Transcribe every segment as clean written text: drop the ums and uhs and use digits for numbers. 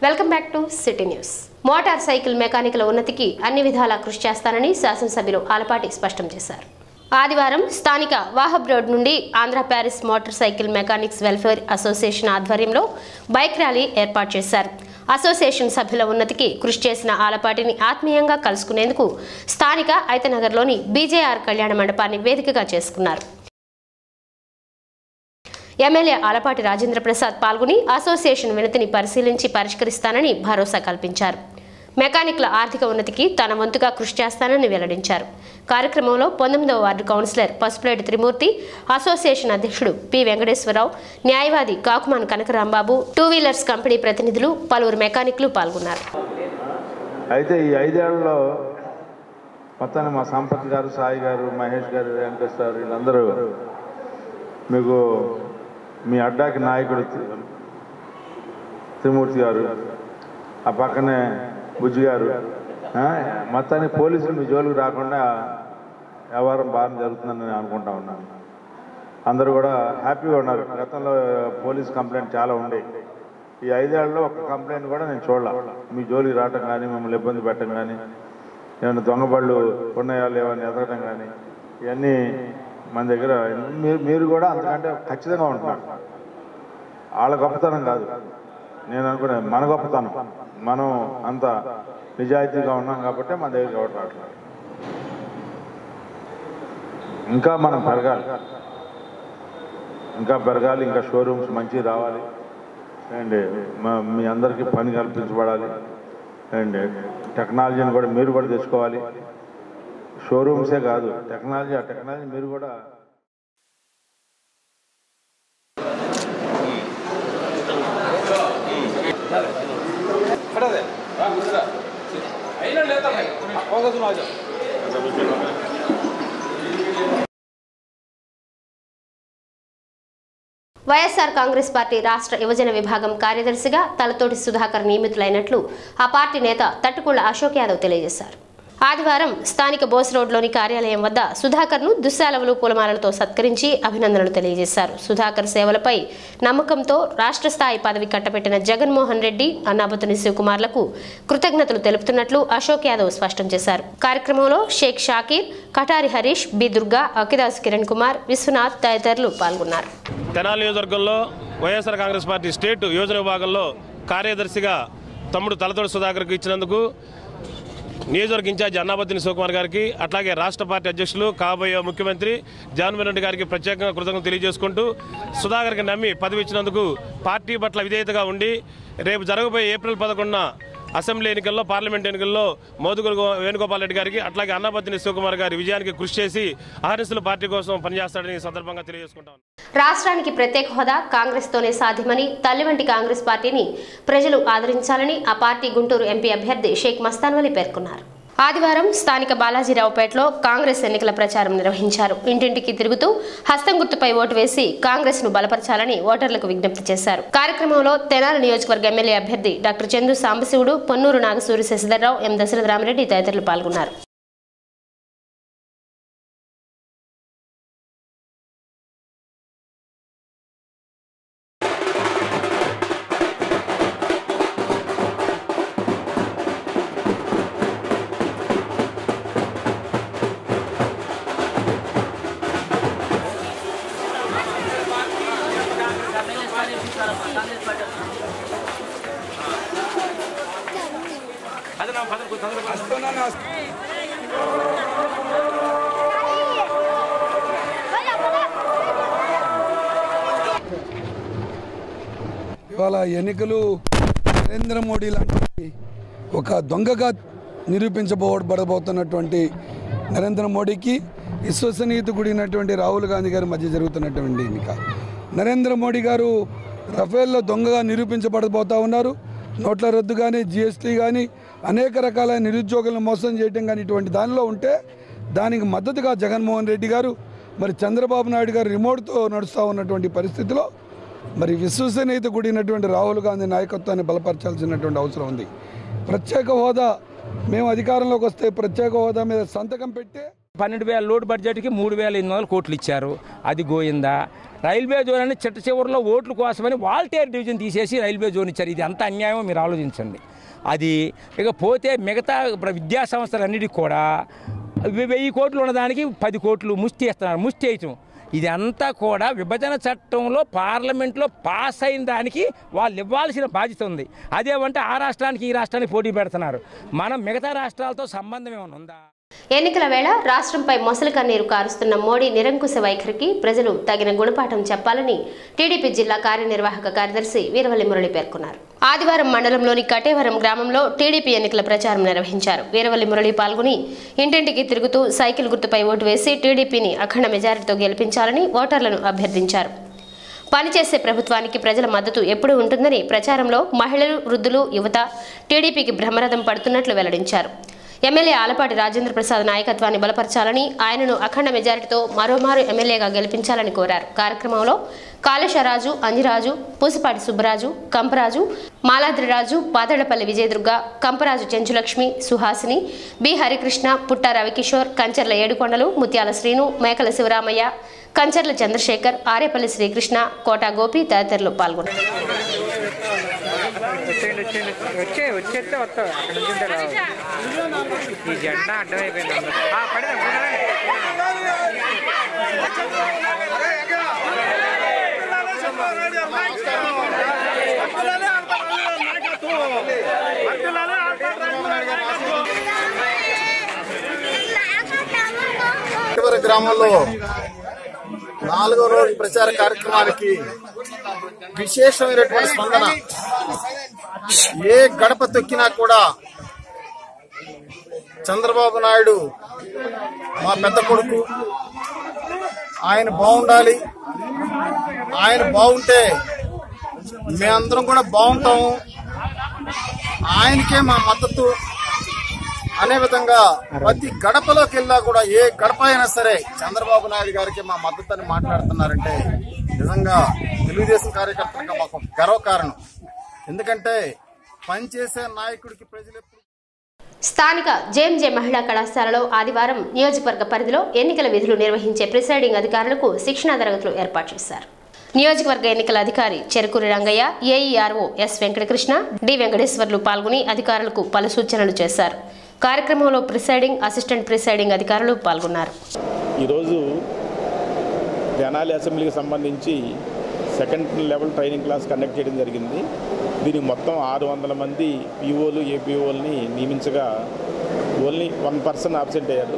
Welcome back to City News. Motorcycle మెకానికుల ఉన్నతికి అన్ని విధాలా కృషి చేస్తానని శాసనసభ్యులు ఆలపాటి స్పష్టం చేశారు. ఆదివారం స్థానిక వాహబ్ రోడ్ నుండి Andhra Paris motor cycle mechanics welfare association ఆధ్వర్యంలో బైక్ ర్యాలీ ఏర్పాటు చేశారు. అసోసియేషన్ సభ్యుల ఉన్నతికి కృషి చేసిన ఆలపాటిని ఆత్మీయంగా కలుసుకునేందుకు స్థానిక ఐతనగర్లోని బీజేఆర్ కళ్యాణ మండపాన్ని వేదికగా చేసుకున్నారు. ఎమ్మెల్యే ఆలపాటి రాజేంద్ర ప్రసాద్ పాల్గొని అసోసియేషన్ వినతిని పరిశీలించి పరిష్కరిస్తానని భరోసా కల్పించారు. మెకానిక్ల ఆర్థిక ఉన్నతికి తన వంతుగా కృషి చేస్తానని వెల్లడించారు. కార్యక్రమంలో 19వ ward councillor Pasupuleti Trimurthi, association అధ్యక్షుడు పి వెంకటేశ్వరరావు, న్యాయవాది Kakuman Kanakarambabu, two wheelers company ప్రతినిధులు, పలువురు మెకానిక్లు పాల్గొన్నారు. అయితే ఈ 5 ఏళ్లలో మొత్తాన్ని మా సంపత్ గారు, సాయి గారు, మహేష్ గారు, వెంకటేశ్వర గారు వీళ్ళందరూ మీకు మీ అడ్డాకి నాయకుడు త్రిమూర్తి గారు, ఆ పక్కనే బుజ్జి గారు, మొత్తానికి పోలీసులు మీ జోలికి రాకుండా వ్యవహారం బాగా జరుగుతుందని నేను అనుకుంటా ఉన్నాను. అందరూ కూడా హ్యాపీగా ఉన్నారు. గతంలో పోలీస్ కంప్లైంట్ చాలా ఉండేవి. ఈ 5 ఏళ్లలో ఒక కంప్లైంట్ కూడా నేను చూడాల. మీ జోలికి రావటం కానీ, మిమ్మల్ని ఇబ్బంది పెట్టడం కానీ, ఏమైనా దొంగబళ్ళు ఉన్నాయా లేవని ఎదగటం కానీ ఇవన్నీ మన దగ్గర మీరు కూడా అంతకంటే ఖచ్చితంగా ఉంటున్నారు. వాళ్ళ గొప్పతనం కాదు, నేను అనుకునే మన గొప్పతనం. మనం అంత నిజాయితీగా ఉన్నాం కాబట్టి మన దగ్గర ఎవరు రావట్లేదు. ఇంకా మనం పెరగాలి, ఇంకా షోరూమ్స్ మంచిగా రావాలి అండ్ మీ అందరికీ పని కల్పించబడాలి అండ్ టెక్నాలజీని కూడా మీరు కూడా తెచ్చుకోవాలి. షోరూమ్సే కాదు, టెక్నాలజీ మీరు కూడా వైఎస్ఆర్ కాంగ్రెస్ పార్టీ రాష్ట్ర యువజన విభాగం కార్యదర్శిగా తలతోటి సుధాకర్ నియమితులైనట్లు ఆ పార్టీ నేత తట్టుకుళ్ల అశోక్ యాదవ్ తెలియజేశారు. ఆదివారం స్థానిక బోస్ రోడ్లోని కార్యాలయం వద్ద సుధాకర్ను దుశ్శాలవులు పూలమాలలతో సత్కరించి అభినందనలు తెలియజేశారు. సుధాకర్ సేవలపై నమ్మకంతో రాష్ట్ర స్థాయి పదవి కట్టబెట్టిన జగన్మోహన్ రెడ్డి, అన్నాబతుని శివకుమార్లకు కృతజ్ఞతలు తెలుపుతున్నట్లు అశోక్ యాదవ్ స్పష్టం చేశారు. కార్యక్రమంలో షేక్ షాకీర్, కటారి హరీష్, బి దుర్గా, అకిదాస్ కిరణ్ కుమార్, విశ్వనాథ్ తదితరులు పాల్గొన్నారు. తెనాలి నియోజకవర్గంలో వైఎస్ఆర్ కాంగ్రెస్ పార్టీ స్టేట్ యోజన విభాగంలో కార్యదర్శిగా తమ్ముడు తలతోటి సుధాకర్కు ఇచ్చినందుకు నియోజకవర్గ ఇన్ఛార్జి అన్నాబత్తిని శివకుమార్ గారికి, అట్లాగే రాష్ట్ర పార్టీ అధ్యక్షులు కాబోయే ముఖ్యమంత్రి జగన్మోహన్ రెడ్డి గారికి ప్రత్యేకంగా కృతజ్ఞతలు తెలియజేసుకుంటూ సుధాకర్కి నమ్మి పదవి ఇచ్చినందుకు పార్టీ పట్ల విధేయతగా ఉండి రేపు జరగబోయే ఏప్రిల్ 11న అసెంబ్లీ ఎన్నికల్లో, పార్లమెంట్ ఎన్నికల్లో మోదుగురు వేణుగోపాల్ రెడ్డి గారికి, అట్లాగే అన్నాబత్తిని శివకుమార్ గారి విజయానికి కృషి చేసి అహర్నిశలు పార్టీ కోసం పనిచేస్తాడని సందర్భంగా తెలియజేసుకుంటాం. రాష్ట్రానికి ప్రత్యేక హోదా కాంగ్రెస్ తోనే సాధ్యమని, తల్లి వంటి కాంగ్రెస్ పార్టీని ప్రజలు ఆదరించాలని ఆ పార్టీ గుంటూరు ఎంపీ అభ్యర్థి షేక్ మస్తాన్ వలి పేర్కొన్నారు. ఆదివారం స్థానిక బాలాజీరావుపేటలో కాంగ్రెస్ ఎన్నికల ప్రచారం నిర్వహించారు. ఇంటింటికి తిరుగుతూ హస్తం గుర్తుపై ఓటు వేసి కాంగ్రెస్ ను బలపరచాలని ఓటర్లకు విజ్ఞప్తి చేశారు. కార్యక్రమంలో తెనాలి నియోజకవర్గ ఎమ్మెల్యే అభ్యర్థి డాక్టర్ చందు సాంబశివుడు, పొన్నూరు నాగసూరి శశిధర్రావు, ఎం దశరథ రామిరెడ్డి తదితరులు పాల్గొన్నారు. ఇవాళ ఎన్నికలు నరేంద్ర మోడీ లాంటి ఒక దొంగగా నిరూపించబడబోతున్నటువంటి నరేంద్ర మోడీకి విశ్వసనీయత కూడినటువంటి రాహుల్ గాంధీ గారి మధ్య జరుగుతున్నటువంటి ఎన్నిక. నరేంద్ర మోడీ గారు రఫేల్లో దొంగగా నిరూపించబడబోతూ ఉన్నారు. నోట్ల రద్దు కానీ, జిఎస్టీ కానీ, అనేక రకాల నిరుద్యోగులను మోసం చేయడం కానీ ఇటువంటి దానిలో ఉంటే దానికి మద్దతుగా జగన్మోహన్ రెడ్డి గారు, మరి చంద్రబాబు నాయుడు గారు రిమోట్తో నడుస్తూ ఉన్నటువంటి పరిస్థితిలో మరి విశ్వసనీయత కూడినటువంటి రాహుల్ గాంధీ నాయకత్వాన్ని బలపరచాల్సినటువంటి అవసరం ఉంది. ప్రత్యేక హోదా మేము అధికారంలోకి వస్తే ప్రత్యేక హోదా మీద సంతకం పెట్టే 12,000 లోడ్ బడ్జెట్కి 3,800 కోట్లు ఇచ్చారు. అది గోయిందా? రైల్వే జోన్ అని చిట్ట చివరిలో ఓట్ల కోసమని వాల్టేర్ డివిజన్ తీసేసి రైల్వే జోన్ ఇచ్చారు. ఇది ఎంత అన్యాయమో మీరు ఆలోచించండి. అది ఇక పోతే మిగతా విద్యా సంస్థలన్నిటికీ కూడా 1000 కోట్లు ఉన్నదానికి 10 కోట్లు ముష్టి ఇస్తున్నారు. ముష్టి వేయటం ఇదంతా కూడా విభజన చట్టంలో పార్లమెంట్లో పాస్ అయిన దానికి వాళ్ళు ఇవ్వాల్సిన బాధ్యత ఉంది. అదేమంటే ఆ రాష్ట్రానికి ఈ రాష్ట్రానికి పోటీ పెడుతున్నారు. మనం మిగతా రాష్ట్రాలతో సంబంధం ఏమైనా ఉందా? ఎన్నికల వేళ రాష్ట్రంపై మొసలి కన్నీరు కారుస్తున్న మోడీ నిరంకుశ వైఖరికి ప్రజలు తగిన గుణపాఠం చెప్పాలని టీడీపీ జిల్లా కార్యనిర్వాహక కార్యదర్శి వీరవల్లి మురళి పేర్కొన్నారు. ఆదివారం మండలంలోని కటేవరం గ్రామంలో టీడీపీ ఎన్నికల ప్రచారం నిర్వహించారు. వీరవల్లి మురళి పాల్గొని ఇంటింటికి తిరుగుతూ సైకిల్ గుర్తుపై ఓటు వేసి టీడీపీని అఖండ మెజారిటీతో గెలిపించాలని ఓటర్లను అభ్యర్థించారు. పనిచేసే ప్రభుత్వానికి ప్రజల మద్దతు ఎప్పుడూ ఉంటుందని ప్రచారంలో మహిళలు, వృద్ధులు, యువత టీడీపీకి బ్రహ్మరథం పడుతున్నట్లు వెల్లడించారు. ఎమ్మెల్యే ఆలపాటి రాజేంద్ర ప్రసాద్ నాయకత్వాన్ని బలపరచాలని, ఆయనను అఖండ మెజారిటీతో మరోమారు ఎమ్మెల్యేగా గెలిపించాలని కోరారు. కార్యక్రమంలో కాళేశరాజు, అంజిరాజు, పూసపాటి సుబ్బరాజు, కంపరాజు, మాలాద్రిరాజు, పాతళ్లపల్లి విజయదుర్గ, కంపరాజు చెంచులక్ష్మి, సుహాసిని, బి హరికృష్ణ, పుట్ట రవికిషోర్, కంచర్ల ఏడుకొండలు, ముత్యాల శ్రీను, మేకల శివరామయ్య, కంచర్ల చంద్రశేఖర్, ఆరేపల్లి శ్రీకృష్ణ, కోటా గోపి తదితరులు పాల్గొన్నారు. గ్రామంలో 4వ రోజు ప్రచార కార్యక్రమానికి విశేషమైనటువంటి స్పందన. ఏ గడప తొక్కినా కూడా చంద్రబాబు నాయుడు మా పెద్ద కొడుకు, ఆయన బాగుండాలి, ఆయన బాగుంటే మేమందరం కూడా బాగుంటాము, ఆయనకే మా మద్దతు అనే విధంగా ప్రతి గడపలోకి వెళ్ళా కూడా ఏ గడప అయినా సరే చంద్రబాబు నాయుడు గారికి మా మద్దతు అని మాట్లాడుతున్నారంటే నిజంగా తెలుగుదేశం కార్యకర్తలుగా మాకు గర్వకారణం. ఎందుకంటే పనిచేసే నాయకుడికి ప్రజలు స్థానిక జేఎంజే మహిళా కళాశాలలో ఆదివారం నియోజకవర్గ పరిధిలో ఎన్నికల విధులు నిర్వహించే ప్రిసైడింగ్ అధికారులకు శిక్షణా తరగతులు ఏర్పాటు చేశారు. నియోజకవర్గ ఎన్నికల అధికారి Cherukuri Rangaiah, AERO S Venkatakrishna, D Venkateswarlu పాల్గొని అధికారులకు పలు సూచనలు చేశారు. కార్యక్రమంలో ప్రిసైడింగ్, అసిస్టెంట్ ప్రిసైడింగ్ అధికారులు పాల్గొన్నారు. ఈరోజు తెనాలి అసెంబ్లీకి సంబంధించి second level training class conduct చేయడం జరిగింది. దీనికి మొత్తం 600 మంది పీఓలు, ఏపీఓల్ని నియమించగా ఓన్లీ 1 పర్సన్ ఆబ్సెంట్ అయ్యారు.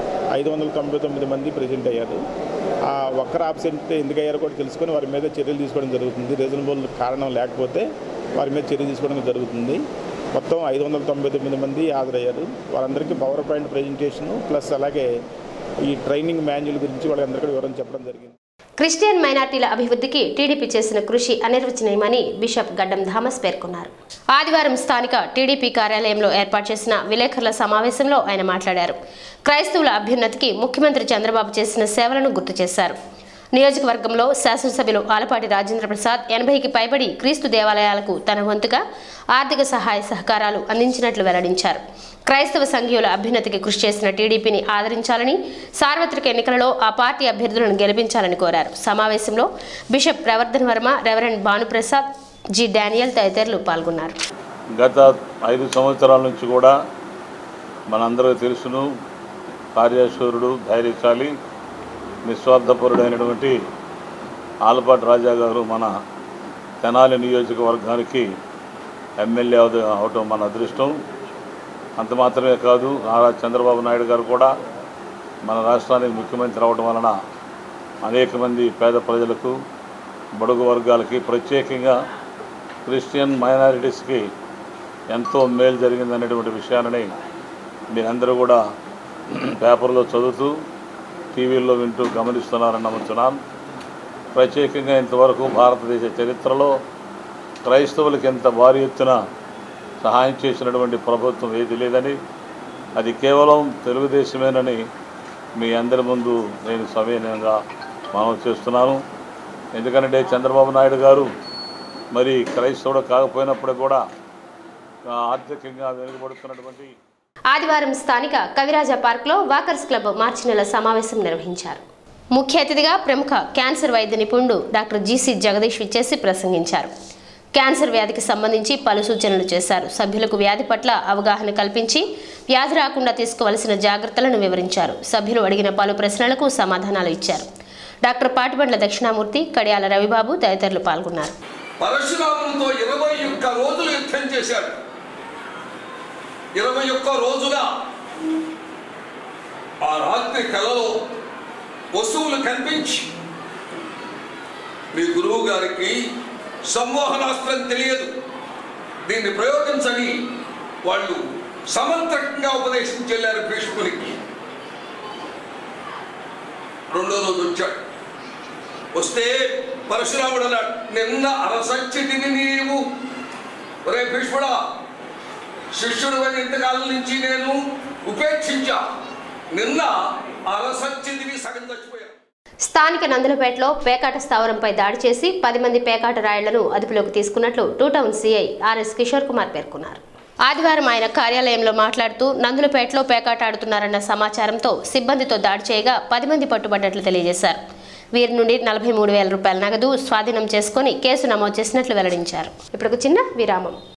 599 మంది ప్రెజెంట్ అయ్యారు. ఆ ఒక్కరు ఆబ్సెంట్ ఎందుకయ్యారో కూడా తెలుసుకొని వారి మీద చర్యలు తీసుకోవడం జరుగుతుంది. రీజనబుల్ కారణం లేకపోతే వారి మీద చర్య తీసుకోవడం జరుగుతుంది. మొత్తం 599 మంది హాజరయ్యారు. వారందరికీ పవర్ పాయింట్ ప్రజెంటేషను ప్లస్ అలాగే ఈ ట్రైనింగ్ మాన్యువల్ గురించి వాళ్ళందరికీ వివరం చెప్పడం జరిగింది. క్రిస్టియన్ మైనార్టీల అభివృద్ధికి టీడీపీ చేసిన కృషి అనిర్వచనీయమని బిషప్ గడ్డం థామస్ పేర్కొన్నారు. ఆదివారం స్థానిక టీడీపీ కార్యాలయంలో ఏర్పాటు చేసిన విలేకరుల సమావేశంలో ఆయన మాట్లాడారు. క్రైస్తవుల అభ్యున్నతికి ముఖ్యమంత్రి చంద్రబాబు చేసిన సేవలను గుర్తు చేశారు. నియోజకవర్గంలో శాసనసభ్యులు ఆలపాటి రాజేంద్ర ప్రసాద్ 80కి పైబడి క్రీస్తు దేవాలయాలకు తన వంతుగా ఆర్థిక సహాయ సహకారాలు అందించినట్లు వెల్లడించారు. క్రైస్తవ సంఘీయుల అభ్యున్నతికి కృషి చేసిన టీడీపీని ఆదరించాలని, సార్వత్రిక ఎన్నికలలో ఆ పార్టీ అభ్యర్థులను గెలిపించాలని కోరారు. సమావేశంలో bishop Pravardhan Varma, reverend Bhanuprasad, G Daniel తదితరులు పాల్గొన్నారు. గత 5 సంవత్సరాల నుంచి కూడా మనందరూ తెలుసును, కార్యశూరుడు, ధైర్యశాలి, నిస్వార్థపరుడైనటువంటి ఆలపాటి రాజా గారు మన తెనాలి నియోజకవర్గానికి ఎమ్మెల్యే అవటం మన అదృష్టం. అంత మాత్రమే కాదు, నారా చంద్రబాబు నాయుడు గారు కూడా మన రాష్ట్రానికి ముఖ్యమంత్రి అవడం వలన అనేక మంది పేద ప్రజలకు, బడుగు వర్గాలకి, ప్రత్యేకంగా క్రిస్టియన్ మైనారిటీస్కి ఎంతో మేలు జరిగిందనేటువంటి విషయాలని మీరందరూ కూడా పేపర్లో చదువుతూ టీవీల్లో వింటూ గమనిస్తున్నారని నమ్ముతున్నాను. ప్రత్యేకంగా ఇంతవరకు భారతదేశ చరిత్రలో క్రైస్తవులకు ఎంత భారీ ఎత్తున సహాయం చేసినటువంటి ప్రభుత్వం ఏది లేదని, అది కేవలం తెలుగుదేశమేనని మీ అందరి ముందు నేను సవినయంగా మనవి చేస్తున్నాను. ఎందుకంటే చంద్రబాబు నాయుడు గారు మరి క్రైస్తవుడు కాకపోయినప్పుడు కూడా ఆర్థికంగా వెనుకబడుతున్నటువంటి. ఆదివారం స్థానిక కవిరాజ పార్క్లో వాకర్స్ క్లబ్ మార్చి నెల సమావేశం నిర్వహించారు. ముఖ్య అతిథిగా ప్రముఖ క్యాన్సర్ వైద్య నిపుణుడు డాక్టర్ జీసీ జగదీష్ విచ్చేసి ప్రసంగించారు. క్యాన్సర్ వ్యాధికి సంబంధించి పలు సూచనలు చేశారు. సభ్యులకు వ్యాధి పట్ల అవగాహన కల్పించి వ్యాధి రాకుండా తీసుకోవాల్సిన జాగ్రత్తలను వివరించారు. సభ్యులు అడిగిన పలు ప్రశ్నలకు సమాధానాలు ఇచ్చారు. డాక్టర్ పాటిబండ్ల దక్షిణామూర్తి, కడియాల రవిబాబు తదితరులు పాల్గొన్నారు. పరశురామునితో 21 రోజులు యుద్ధం చేశాడు. 21 రోజున ఆ రాత్రి కలలో వస్తువులు కనిపించి మీ గురువు గారికి సంమోహనాస్త్రం తెలియదు, దీన్ని ప్రయోగించని వాళ్ళు సమంత్రకంగా ఉపదేశించెళ్ళారు భీష్మునికి. రెండో రోజు వచ్చాడు. వస్తే పరశురాముడు అన్నాడు, నిన్న అరసచ్చితిని నీవు. ఒరే భీష్ముడా, శిష్యుడు అని ఇంతకాలం నుంచి నేను ఉపేక్షించా, నిన్న అరసచ్చితిని సగం చచ్చిపోయాను. స్థానిక నందులపేటలో పేకాట స్థావరంపై దాడి చేసి 10 మంది పేకాట రాయుళ్లను అదుపులోకి తీసుకున్నట్లు 2 town CI RS Kishore Kumar పేర్కొన్నారు. ఆదివారం ఆయన కార్యాలయంలో మాట్లాడుతూ నందులపేటలో పేకాట ఆడుతున్నారన్న సమాచారంతో సిబ్బందితో దాడి చేయగా 10 మంది పట్టుబడ్డట్లు తెలియజేశారు. వీరి నుండి 43,000 రూపాయల నగదు స్వాధీనం చేసుకుని కేసు నమోదు చేసినట్లు వెల్లడించారు. ఇప్పుడు చిన్న విరామం.